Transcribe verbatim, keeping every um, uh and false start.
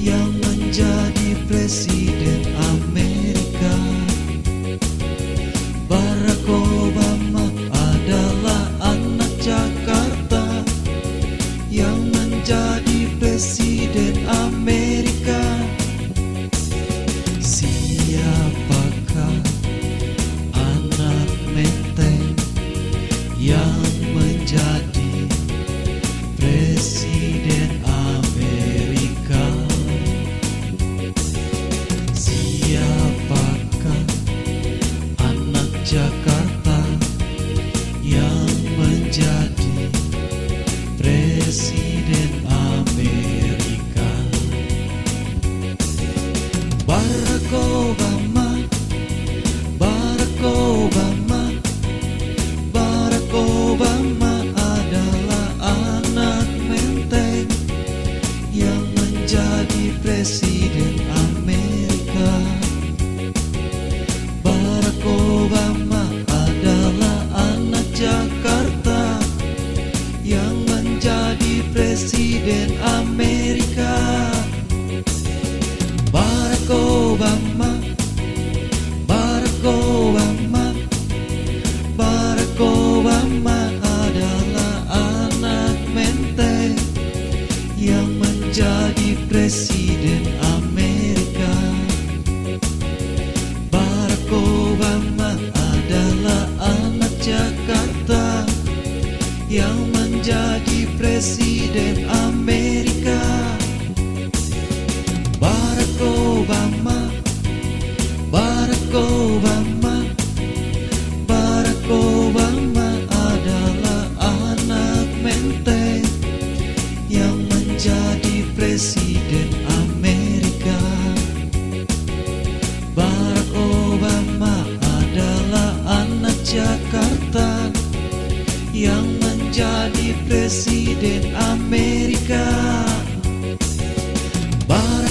yang menjadi presiden Amerika. Barack Obama adalah anak Jakarta yang menjadi presiden Amerika. Siapakah anak menteng yang menjadi presiden Amerika? Siapakah anak Jakarta yang menjadi presiden Amerika? Barack Obama, Barack Obama, Barack Obama adalah anak menteng yang menjadi presiden Amerika. Barack Obama adalah anak Jakarta yang menjadi presiden Amerika. Barack Obama, Barack Obama, Barack Obama adalah anak menteng yang menjadi presiden Amerika. Barack Obama adalah anak Jakarta yang menjadi presiden Amerika. Barack Obama, Barack Obama, Barack Obama adalah anak menteng yang menjadi presiden Amerika. Barack Obama adalah anak Jakarta yang menjadi presiden Amerika. Barack